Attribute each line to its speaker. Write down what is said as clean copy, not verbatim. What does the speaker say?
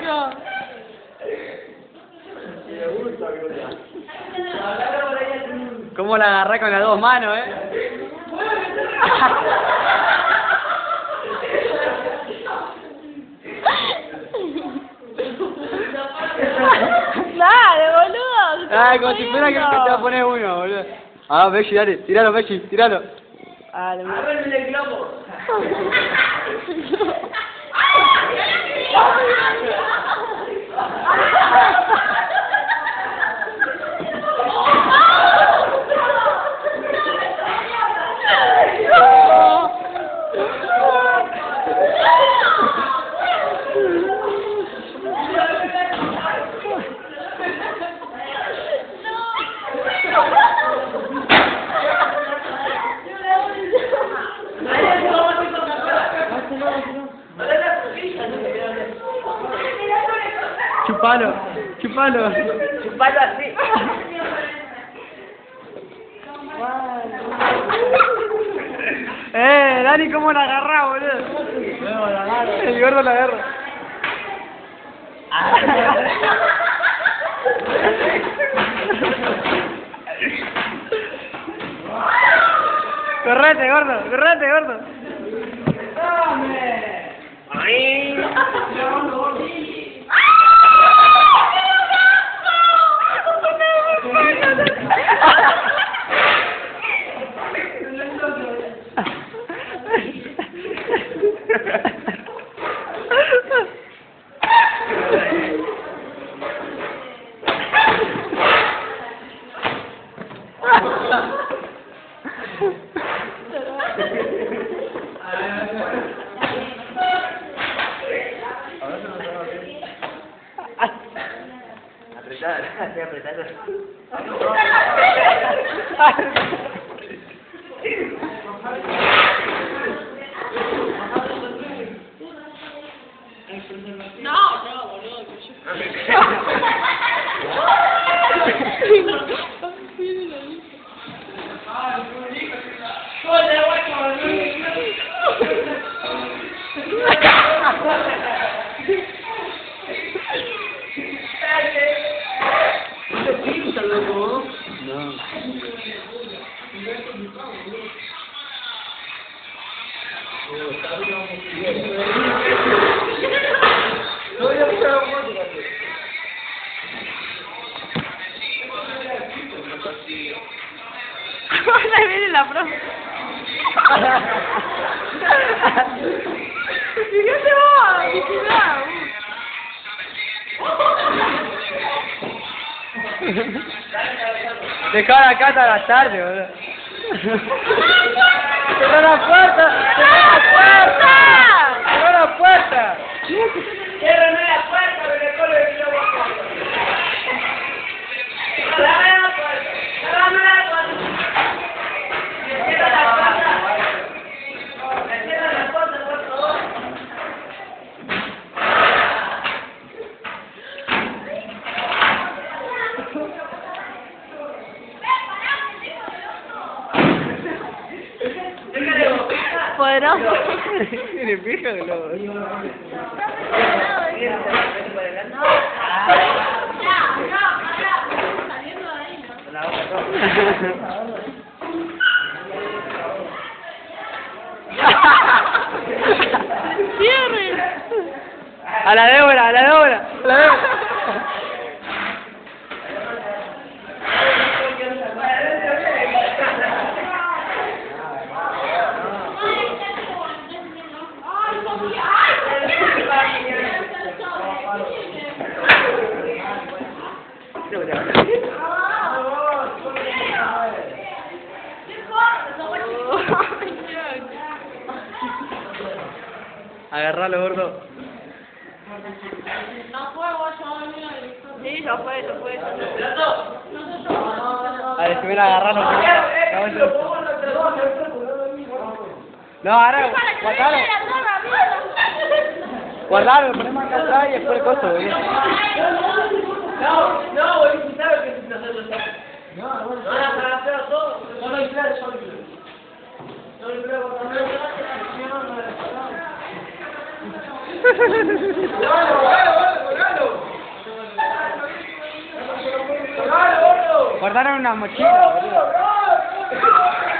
Speaker 1: No.
Speaker 2: ¿Cómo la agarré con las dos manos,
Speaker 1: Dale, boludo.
Speaker 2: Ay, como si fuera que te va a poner uno, boludo. Ah, Bechi, dale, tiralo, Bechi, tiralo.
Speaker 1: Dale,
Speaker 3: ¡Agárrenme el globo!
Speaker 2: Chupalo, chupalo.
Speaker 3: Chupalo así.
Speaker 2: Dani, ¿cómo la agarrá, boludo? No, la agarro. El gordo la agarra. Correte, gordo, correte, gordo.
Speaker 3: ¡Dame! ¡Ay! Apretar, estoy apretando.
Speaker 1: No, boludo. Ahora viene la profe. Fíjate vos, vigilá.
Speaker 2: Dejá la cata a la tarde, boludo. ¡Cerrá la puerta! ¡Cerrá la puerta! ¡Cerrá la puerta!
Speaker 3: ¡Ciérrame la puerta, me le colo el globo! ¡Cerrame la puerta! ¡Cerrame la puerta! ¡Me cierra la puerta! ¡Me cierra la puerta, por favor!
Speaker 1: Poderoso.
Speaker 2: Tiene pija de lobo.
Speaker 1: Cierren.
Speaker 2: A la Débora, a la Débora, a la Débora. Agarralo, gordo.
Speaker 1: Sí, ya fue, ya fue.
Speaker 2: Dale, si ven a agarrarlo. No, ahora, guardalo. Guardalo, lo ponemos acá atrás y después el coso, boludo.
Speaker 3: No, boludo, ¿sabes qué es hacerlo? No, van a hacer todo. Solo inflar, solo inflar. Solo inflar, no,
Speaker 2: Guardaron una mochila, boludo.